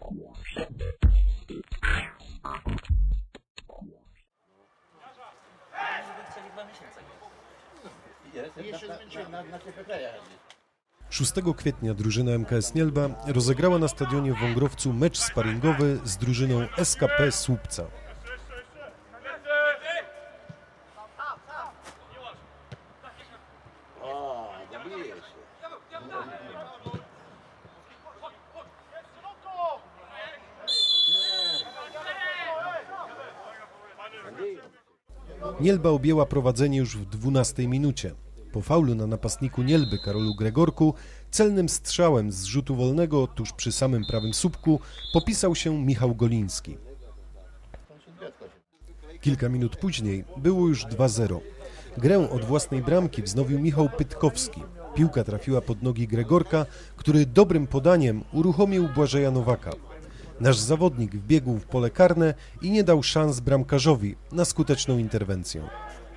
Szóstego kwietnia drużyna MKS Nielba rozegrała na stadionie w Wągrowcu mecz sparingowy z drużyną SKP Słupca. Nielba objęła prowadzenie już w 12 minucie. Po faulu na napastniku Nielby Karolu Gregorku celnym strzałem z rzutu wolnego tuż przy samym prawym słupku popisał się Michał Goliński. Kilka minut później było już 2-0. Grę od własnej bramki wznowił Michał Pytkowski. Piłka trafiła pod nogi Gregorka, który dobrym podaniem uruchomił Błażeja Nowaka. Nasz zawodnik wbiegł w pole karne i nie dał szans bramkarzowi na skuteczną interwencję.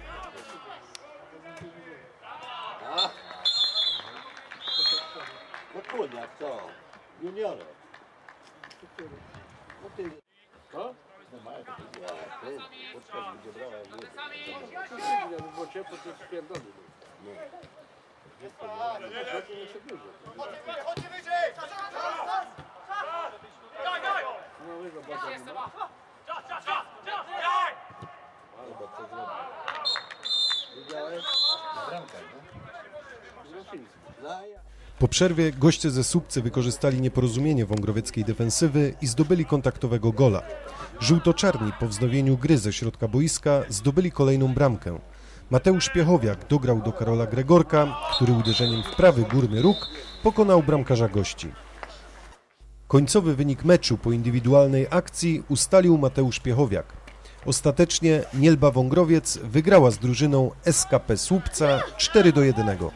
Po przerwie goście ze Słupcy wykorzystali nieporozumienie wągrowieckiej defensywy i zdobyli kontaktowego gola. Żółto-czarni po wznowieniu gry ze środka boiska zdobyli kolejną bramkę. Mateusz Piechowiak dograł do Karola Gregorka, który uderzeniem w prawy górny róg pokonał bramkarza gości. Końcowy wynik meczu po indywidualnej akcji ustalił Mateusz Piechowiak. Ostatecznie Nielba Wągrowiec wygrała z drużyną SKP Słupca 4-1.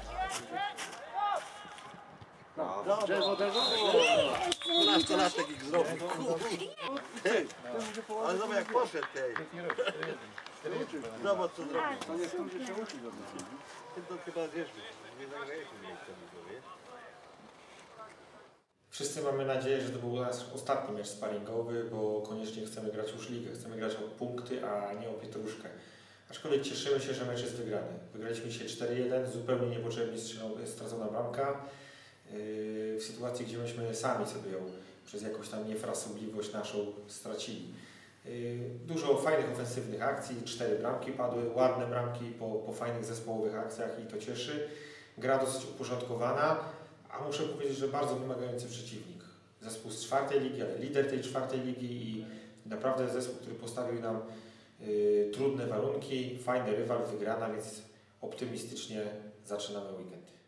Ale zobacz jak poszedł tej. Zobacz co zrobił. Ty to chyba wiesz, nie zagraliśmy miejsca wiesz? Wszyscy mamy nadzieję, że to był nasz ostatni mecz sparingowy, bo koniecznie chcemy grać już ligę, chcemy grać o punkty, a nie o pietruszkę. Aczkolwiek cieszymy się, że mecz jest wygrany. Wygraliśmy dzisiaj 4-1, zupełnie niepotrzebnie stracona bramka. W sytuacji, gdzie myśmy sami sobie ją przez jakąś tam niefrasobliwość naszą stracili. Dużo fajnych ofensywnych akcji, 4 bramki padły, ładne bramki po fajnych zespołowych akcjach i to cieszy. Gra dosyć uporządkowana, a muszę powiedzieć, że bardzo wymagający przeciwnik. Zespół z 4. ligi, ale lider tej 4. ligi i naprawdę zespół, który postawił nam trudne warunki, fajny rywal, wygrana, więc optymistycznie zaczynamy weekend.